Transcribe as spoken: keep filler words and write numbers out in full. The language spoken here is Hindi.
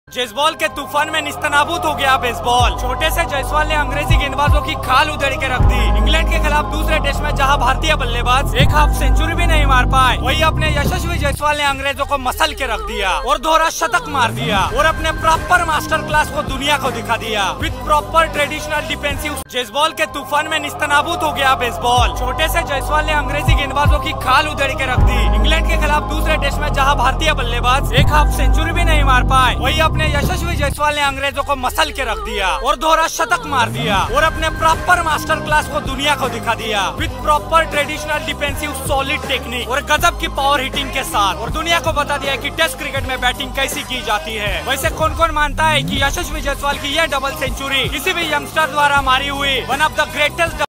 जयसवाल के तूफान में निस्तनाबूद हो गया बेसबॉल। छोटे से जयसवाल ने अंग्रेजी गेंदबाजों की खाल उधेड़ के रख दी। इंग्लैंड के खिलाफ दूसरे टेस्ट में जहां भारतीय बल्लेबाज एक हाफ सेंचुरी भी नहीं मार पाए, वही अपने यशस्वी जयसवाल ने अंग्रेजों को मसल के रख दिया और दोहरा शतक मार दिया और अपने प्रॉपर मास्टर क्लास को दुनिया को दिखा दिया with proper traditional defensive. Jaiswal के तूफान में निस्तनाबूद हो गया बेसबॉल। छोटे से जयसवाल ने अंग्रेजी गेंदबाजों की खाल उधेड़ के रख दी। इंग्लैंड के खिलाफ दूसरे टेस्ट में जहां भारतीय बल्लेबाज एक हाफ सेंचुरी भी नहीं मार पाए, वही अपने यशस्वी जयसवाल ने अंग्रेजों को मसल के रख दिया और दोहरा शतक मार दिया और अपने प्रॉपर मास्टर क्लास को दुनिया को दिखा दिया with proper traditional defensive solid technique और गजब की पावर हिटिंग के साथ, और दुनिया को बता दिया कि टेस्ट क्रिकेट में बैटिंग कैसी की जाती है। वैसे कौन कौन मानता है कि यशस्वी जयसवाल की यह डबल सेंचुरी किसी भी यंगस्टर द्वारा मारी हुई वन ऑफ द ग्रेटेस्ट